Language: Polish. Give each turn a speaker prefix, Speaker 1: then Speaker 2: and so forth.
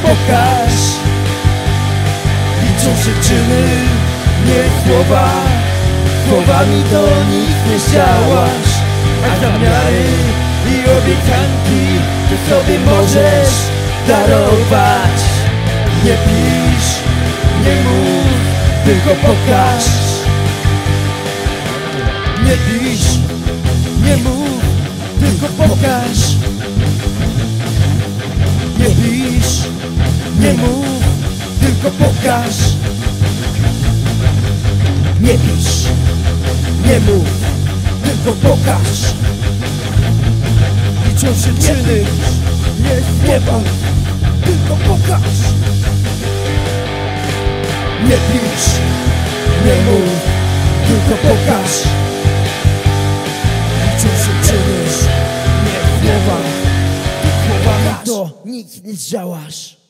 Speaker 1: pokaż. Liczą się czyny, nie słowa. Słowami do nich nie zdziałasz, a zamiary i obiecanki ty sobie możesz darować. Nie pisz, nie mów, tylko pokaż. Nie pisz, nie mów, tylko pokaż. Nie pisz, nie mów, tylko pokaż. Nie pisz, nie mów, tylko pokaż. Liczą się czyny, nie słowa, tylko pokaż. Nie pisz, nie mów, tylko pokaż. Liczą się czyny, nie słowa, tylko słowami do nic nie zdziałasz.